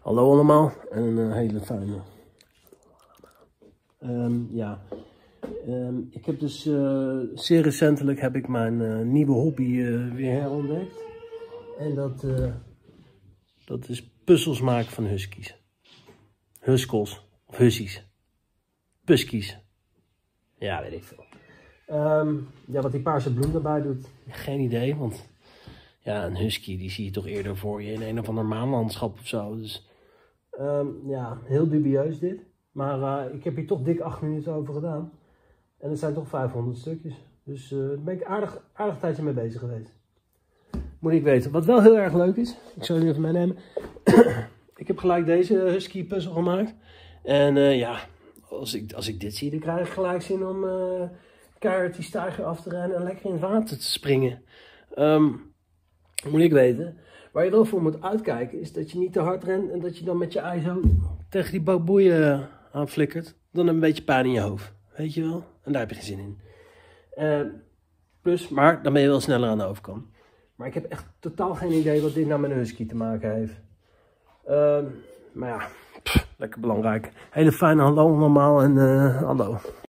Hallo allemaal en een hele fijne. Ik heb dus zeer recentelijk heb ik mijn nieuwe hobby weer herontdekt. En dat is puzzels maken van huskies. Huskels of hussies. Puskies. Ja, weet ik veel. Wat die paarse bloem erbij doet, geen idee. Want ja, een husky die zie je toch eerder voor je in een of ander maanlandschap of zo. Dus heel dubieus dit. Maar ik heb hier toch dik 8 minuten over gedaan. En het zijn toch 500 stukjes. Dus daar ben ik aardig tijdje mee bezig geweest. Moet ik weten. Wat wel heel erg leuk is. Ik zal jullie even meenemen. Ik heb gelijk deze husky puzzel gemaakt. En als ik dit zie, dan krijg ik gelijk zin om keihard die steiger af te rennen en lekker in het water te springen. Moet ik weten. Waar je wel voor moet uitkijken is dat je niet te hard rent en dat je dan met je ei zo tegen die baboeien aanflikkert. Dan een beetje pijn in je hoofd. Weet je wel? En daar heb je geen zin in. Maar dan ben je wel sneller aan de overkant. Maar ik heb echt totaal geen idee wat dit nou met een husky te maken heeft. Lekker belangrijk. Hele fijne hallo allemaal en hallo.